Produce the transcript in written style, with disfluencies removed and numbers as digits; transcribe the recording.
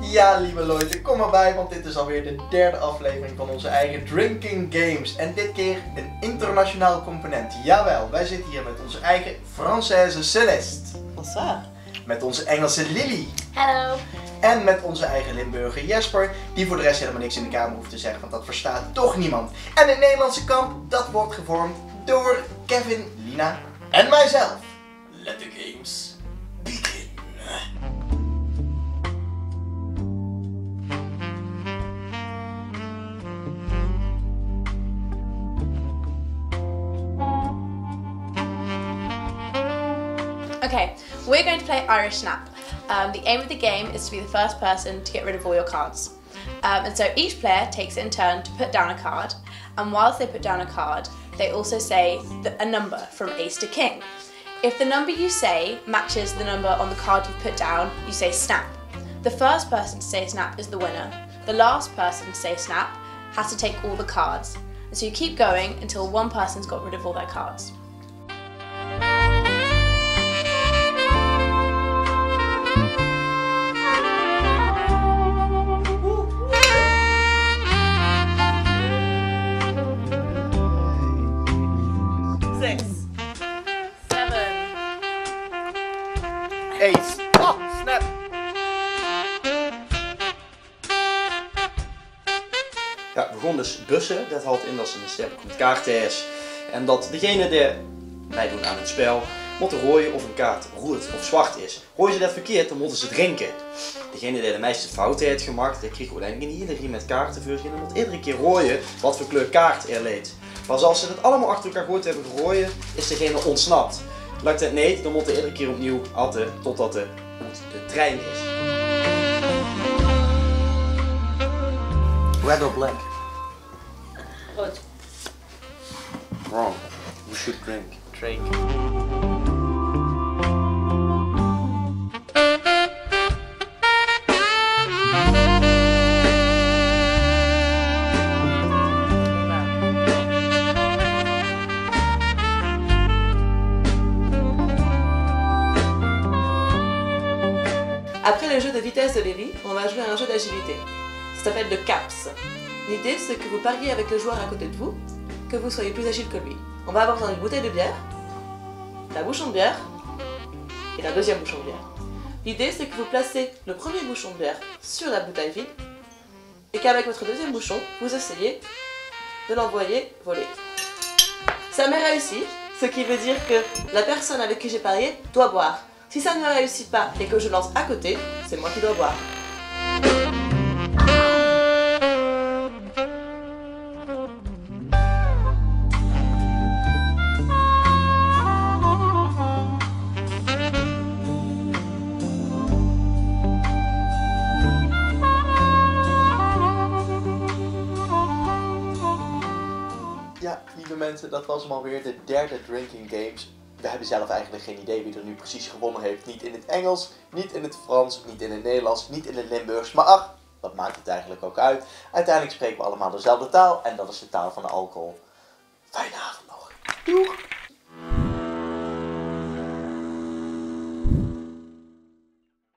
Ja, lieve Leute, kom erbij, want dit is alweer de derde aflevering van onze eigen Drinking Games. En dit keer een internationaal component. Jawel, wij zitten hier met onze eigen Française Celeste. Bonsoir. Met onze Engelse Lily. Hallo. En met onze eigen Limburger Jesper, die voor de rest helemaal niks in de kamer hoeft te zeggen, want dat verstaat toch niemand. En het Nederlandse kamp, dat wordt gevormd door Kevin, Lina en mijzelf. Let the games begin. Okay, we're going to play Irish Snap. The aim of the game is to be the first person to get rid of all your cards. And so each player takes it in turn to put down a card, and whilst they put down a card, they also say a number from ace to king. If the number you say matches the number on the card you've put down, you say snap. The first person to say snap is the winner. The last person to say snap has to take all the cards. And so you keep going until one person's got rid of all their cards. Ace. Oh, snap. Ja, we begonnen dus bussen. Dat houdt in dat ze een sterk met kaarten is. En dat degene die meedoen aan het spel moet rooien of een kaart rood of zwart is. Gooien ze dat verkeerd, dan moeten ze drinken. Degene die de meeste fouten heeft gemaakt, die krijgt uiteindelijk niet iedereen met kaarten voor zich. En dan moet iedere keer rooien wat voor kleur kaart er leed. Maar als ze dat allemaal achter elkaar goed hebben gerooid, is degene ontsnapt. Lukt het niet, dan moet er iedere keer opnieuw atten totdat de trein is. Red or black? Rood. Wrong. You should drink. Drink. Après le jeu de vitesse de Lily, on va jouer à un jeu d'agilité. Ça s'appelle le CAPS. L'idée, c'est que vous pariez avec le joueur à côté de vous, que vous soyez plus agile que lui. On va avoir besoin d'une bouteille de bière, la bouchon de bière et la deuxième bouchon de bière. L'idée, c'est que vous placez le premier bouchon de bière sur la bouteille vide et qu'avec votre deuxième bouchon, vous essayez de l'envoyer voler. Ça m'est réussi, ce qui veut dire que la personne avec qui j'ai parié doit boire. Si ça ne réussit pas et que je lance à côté, c'est moi qui dois boire. Ja, lieve mensen, dat was hem alweer, de derde Drinking Games. We hebben zelf eigenlijk geen idee wie er nu precies gewonnen heeft. Niet in het Engels, niet in het Frans, niet in het Nederlands, niet in het Limburgs. Maar ach, wat maakt het eigenlijk ook uit? Uiteindelijk spreken we allemaal dezelfde taal en dat is de taal van de alcohol. Fijne avond nog. Doeg!